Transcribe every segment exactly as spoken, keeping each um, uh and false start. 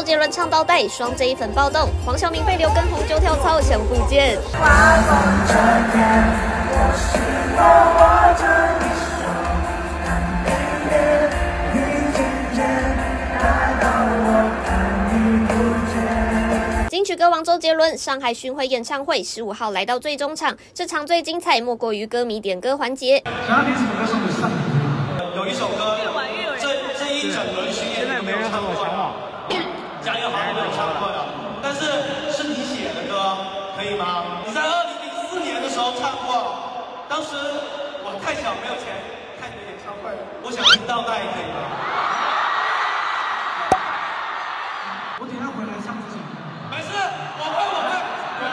周杰伦唱到带，双 J 粉暴动，黄晓明被刘畊宏揪跳操相互见。金曲歌王周杰伦上海巡回演唱会十五号来到最终场，这场最精彩莫过于歌迷点歌环节。 想要点什么歌送给上？ 有一首歌，这这一整轮巡演都没有唱过，加油好像没有唱过的，但是是你写的歌，可以吗？你在二零零四年的时候唱过，当时我太小没有钱看你的演唱会，我想听倒带可以吗？ 我等下回来唱这首。 没事，我会我会。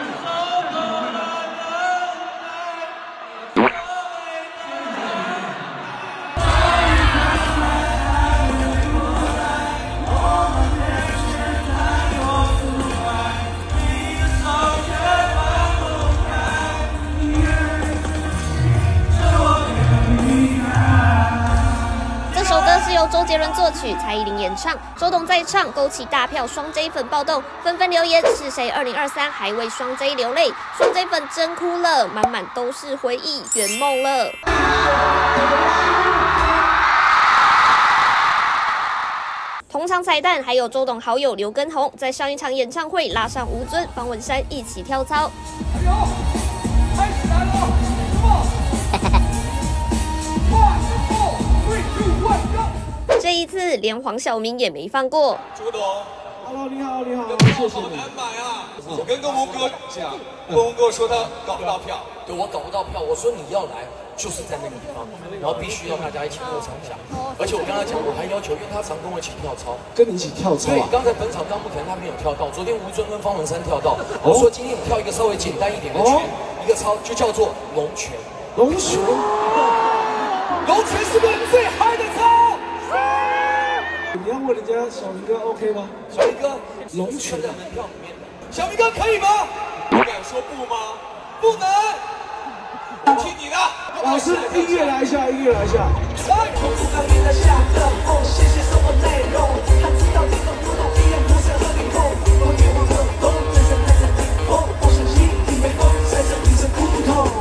这首歌是由周杰伦作曲，蔡依林演唱，周董在唱，勾起大票双 J 粉暴动，纷纷留言是谁二零二三还为双 J 流泪？双 J 粉真哭了，满满都是回忆，圆梦了。同场彩蛋还有周董好友刘畊宏，在上一场演唱会拉上吴尊、方文山一起跳操。 哎呦，开始来了， 这一次连黄晓明也没放过。 朱董 ，Hello， 你好，你好，谢谢你。 好难买啊！我跟跟吴哥讲，跟吴哥说他搞不到票， 对我搞不到票，我说你要来就是在那个地方，然后必须要大家一起合唱一下。而且我跟他讲，我还要求，因为他常跟我一起跳操， 跟你一起跳操啊？ 刚才本场刚不可能他没有跳到，昨天吴尊跟方文山跳到，我说今天我跳一个稍微简单一点的拳，一个操就叫做龙拳。 龙拳， 龙拳是不是最嗨的操？ 你要问人家小明哥 OK 吗？ 小明哥， 龙拳在门票里面的，小明哥可以吗？你敢说不吗？不能。我听你的。 老师，音乐来一下，音乐来一下。 来。谢谢什么内容？他知道这种互动一样不是很灵动。我愿望很红，人生太闪顶峰，我相信你被风晒成一身苦痛。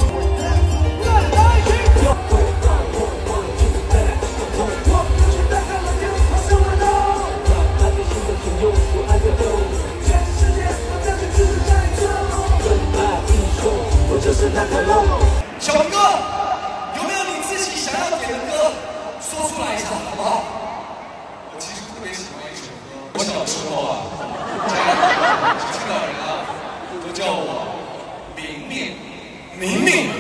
小明哥，有没有你自己想要点的歌，说出来一下好不好？我其实特别喜欢一首歌，我小时候啊，家里青岛人啊，都叫我明明明明。